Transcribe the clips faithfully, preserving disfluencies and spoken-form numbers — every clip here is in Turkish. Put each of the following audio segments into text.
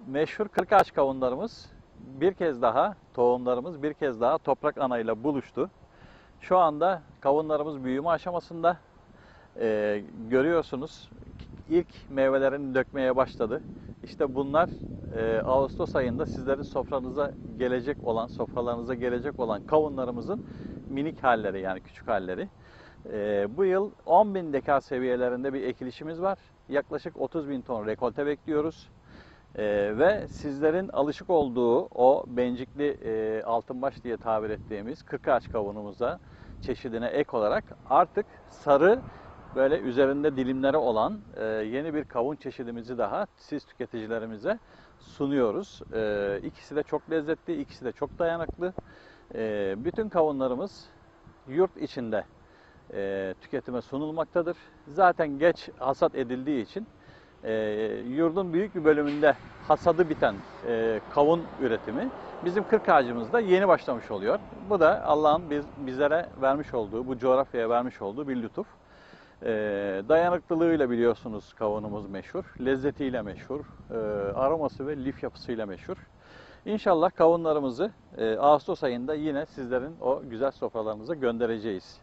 meşhur kırkağaç kavunlarımız bir kez daha, tohumlarımız bir kez daha toprak anayla buluştu. Şu anda kavunlarımız büyüme aşamasında. Ee, görüyorsunuz ilk meyvelerini dökmeye başladı. İşte bunlar e, Ağustos ayında sizlerin sofranıza gelecek olan, sofralarınıza gelecek olan kavunlarımızın minik halleri, yani küçük halleri. Ee, bu yıl on bin dekar seviyelerinde bir ekilişimiz var. Yaklaşık otuz bin ton rekolte bekliyoruz. Ee, ve sizlerin alışık olduğu o bencikli e, altınbaş diye tabir ettiğimiz kırkağaç kavunumuza, çeşidine ek olarak artık sarı, böyle üzerinde dilimleri olan e, yeni bir kavun çeşidimizi daha siz tüketicilerimize sunuyoruz. E, ikisi de çok lezzetli, ikisi de çok dayanıklı. E, bütün kavunlarımız yurt içinde e, tüketime sunulmaktadır. Zaten geç hasat edildiği için e, yurdun büyük bir bölümünde hasadı biten e, kavun üretimi bizim kırk ağacımızda yeni başlamış oluyor. Bu da Allah'ın biz, bizlere vermiş olduğu, bu coğrafyaya vermiş olduğu bir lütuf. E, dayanıklılığıyla biliyorsunuz kavunumuz meşhur, lezzetiyle meşhur, e, aroması ve lif yapısıyla meşhur. İnşallah kavunlarımızı e, Ağustos ayında yine sizlerin o güzel sofralarınıza göndereceğiz.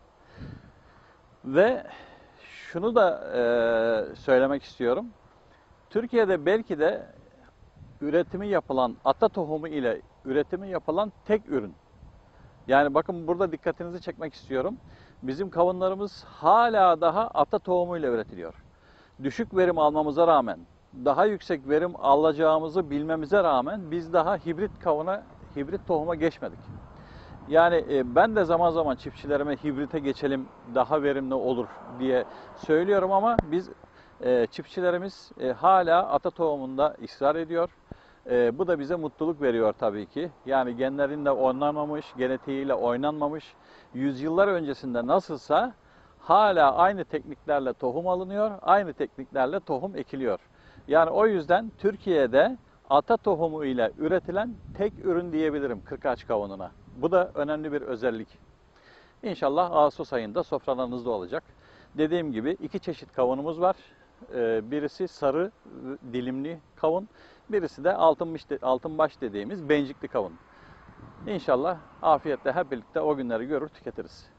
Ve şunu da e, söylemek istiyorum. Türkiye'de belki de üretimi yapılan ata tohumu ile üretimi yapılan tek ürün. Yani bakın burada dikkatinizi çekmek istiyorum. Bizim kavunlarımız hala daha ata tohumuyla üretiliyor. Düşük verim almamıza rağmen, daha yüksek verim alacağımızı bilmemize rağmen biz daha hibrit kavuna, hibrit tohuma geçmedik. Yani e, ben de zaman zaman çiftçilerime hibrite geçelim, daha verimli olur diye söylüyorum ama biz e, çiftçilerimiz e, hala ata tohumunda ısrar ediyor. E, bu da bize mutluluk veriyor tabii ki. Yani genlerinle oynanmamış, genetiğiyle oynanmamış, yüzyıllar öncesinde nasılsa hala aynı tekniklerle tohum alınıyor, aynı tekniklerle tohum ekiliyor. Yani o yüzden Türkiye'de ata tohumu ile üretilen tek ürün diyebilirim kırkağaç kavununa. Bu da önemli bir özellik. İnşallah Ağustos ayında sofralarınızda olacak. Dediğim gibi iki çeşit kavunumuz var. Birisi sarı dilimli kavun, birisi de altınbaş dediğimiz bencikli kavun. İnşallah afiyetle hep birlikte o günleri görür tüketiriz.